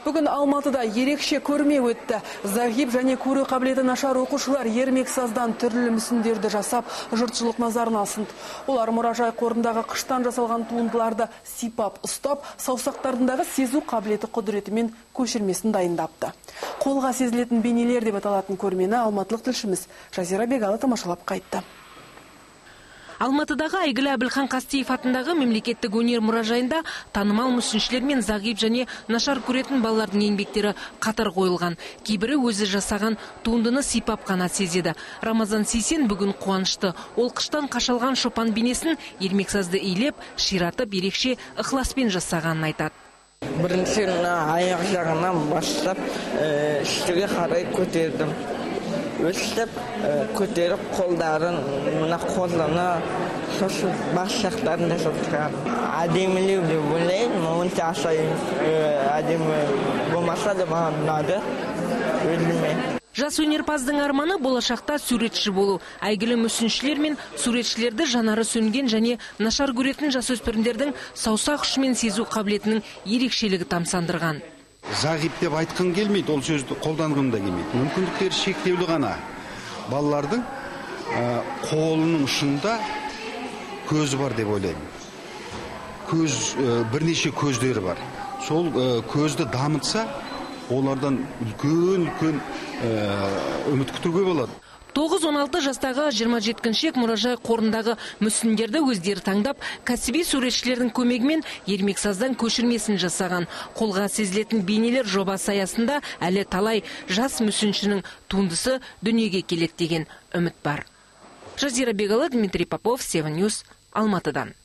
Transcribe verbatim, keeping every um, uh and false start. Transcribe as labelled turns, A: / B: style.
A: Бүгін Алматыда ерекше көрме өтті. Зағип және көру қабілеті нашар оқушылар ермексаздан түрлі мүсіндерді жасап, жұртшылық назарын алсынды. Олар мұражай қорындағы қыштан жасалған туындыларды сипап, ұстап, саусақтарындағы сезу қабілеті құдіретімен көшірмесін дайындапты. Қолға сезілетін бейнелер деп аталатын көрмені алматылық тілшіміз Жазира Бегалы тамашалап қайтты.
B: Алматыдағы әйгілі Әбілхан Қастеев атындағы мемлекеттік өнер мұражайында танымал мүсіншілер мен зағип және нашар көретін балалардың еңбектері қатар қойылған. Кейбірі өзі жасаған туындыны сипап қана сезеді. Рамазан Сейсен бүгін қуанышты. Ол қыштан қашалған шопан бейнесін ермексазды иілеп, ширатып, ерекше ықыласпен жасағанын айтады.
C: Бірінші аяқ жағынан бастап, үстіге қарай көтердім. Өстіп, көтеріп қолдарын, мына қолына, сосын бас жақтарын жасап шығарып. Әдемілеу деп ойлаймын, онша асайын әдемі болмаса да маған ұнады өзіме.
B: Жас өнерпаздың арманы болашақта суретші болу. Әйгілі мүсіншілер мен суретшілерді жанары сөнген және нашар көретін жасөспірімдердің саусақ ұшымен сезу қабілетінің ерекшелігі тамсандырған.
D: Зағип деп айтқым келмейді, ол сөзді қолданғым да келмейді. Мүмкіндіктері шектеулі ғана. Балалардың қолының ұшында көзі бар деп ойлаймын. Көз, бірнеше көздері бар. Сол көзді дамытса, олардан үлкен-үлкен үміт күтуге болады.
B: тоғыз он алты жастағы жиырма жеткіншек мұражай қорындағы мүсіндерді өздері таңдап, кәсіби суретшілердің көмегімен ермексаздан көшірмесін жасаған. Қолға сезілетін бейнелер жобасы аясында әлі талай жас мүсіншінің туындысы дүниеге келеді деген үміт бар. Жазира Бегалы, Дмитрий Попов, Севен Ньюс, Алматыдан.